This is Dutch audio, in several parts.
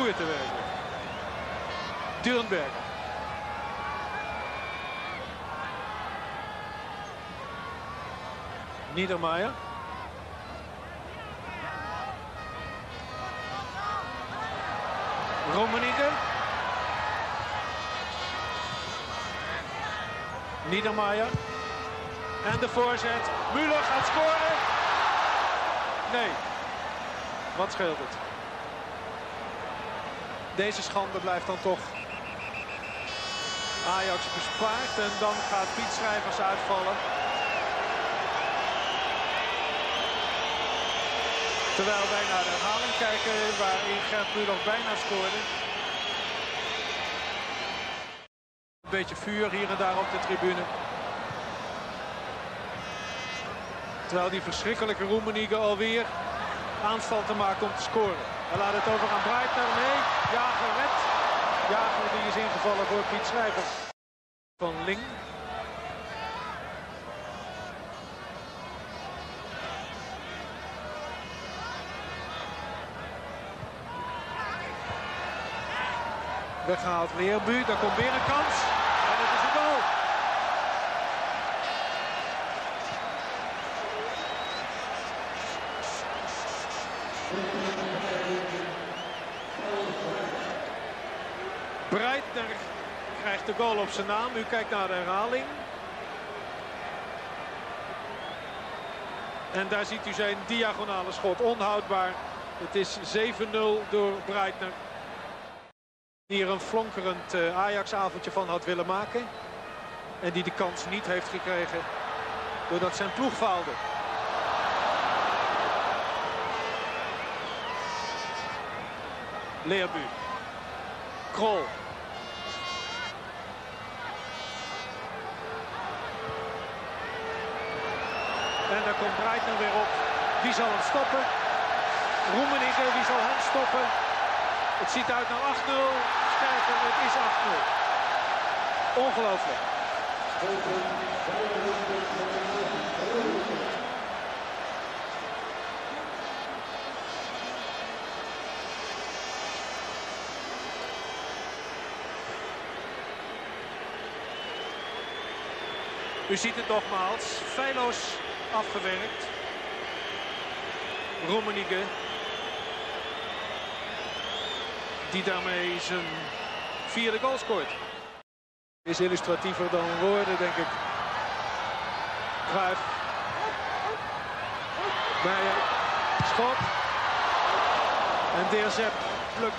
beroerte werken. Dürnberger. Niedermayer. Rummenigge. Niedermayer. En de voorzet. Müller gaat scoren. Nee. Wat scheelt het? Deze schande blijft dan toch Ajax bespaard. En dan gaat Piet Schrijvers uitvallen. Terwijl wij naar de herhaling kijken waarin Gert Müller bijna scoorde. Een beetje vuur hier en daar op de tribune. Terwijl die verschrikkelijke Rummenigge alweer aanstalten maakt om te scoren. Hij laat het over aan Breitner. Nee, Jager redt. Jager die is ingevallen voor Piet Schrijvers. Van Ling. Weggehaald Leerbu, daar komt weer een kans. En het is een goal. Breitner krijgt de goal op zijn naam. U kijkt naar de herhaling. En daar ziet u zijn diagonale schot. Onhoudbaar. Het is 7-0 door Breitner. Hier een flonkerend Ajax-avondje van had willen maken. En die de kans niet heeft gekregen doordat zijn ploeg faalde. Leerbu. Krol. En daar komt Breitner weer op. Wie zal hem stoppen? Rummenigge, wie zal hem stoppen? Het ziet uit naar 8-0. Kijken, het is 8-0. Ongelooflijk. U ziet het nogmaals. Feilloos afgewerkt. Rummenigge. Die daarmee zijn 4e goal scoort. Is illustratiever dan woorden, denk ik. Cruijff. Meijer. Schot. En De Zepp plukt.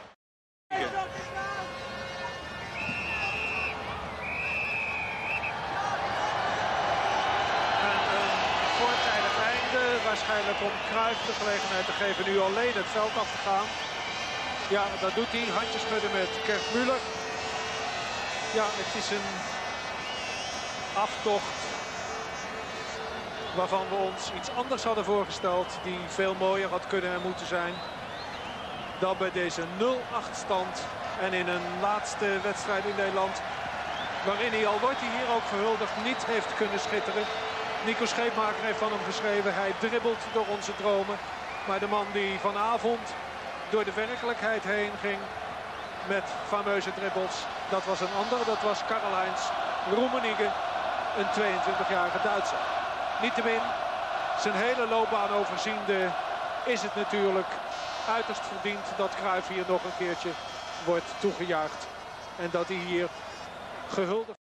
Waarschijnlijk om Cruijff de gelegenheid te geven nu alleen het veld af te gaan. Ja, dat doet hij. Handjes schudden met Gert Müller. Ja, het is een aftocht waarvan we ons iets anders hadden voorgesteld. Die veel mooier had kunnen en moeten zijn dan bij deze 0-8 stand. En in een laatste wedstrijd in Nederland waarin hij, al wordt hij hier ook gehuldigd, niet heeft kunnen schitteren. Nico Scheepmaker heeft van hem geschreven, hij dribbelt door onze dromen. Maar de man die vanavond door de werkelijkheid heen ging met fameuze dribbles, dat was een ander. Dat was Karl-Heinz Rummenigge, een 22-jarige Duitser. Niettemin, zijn hele loopbaan overziende is het natuurlijk uiterst verdiend dat Cruijff hier nog een keertje wordt toegejuicht. En dat hij hier gehuldigd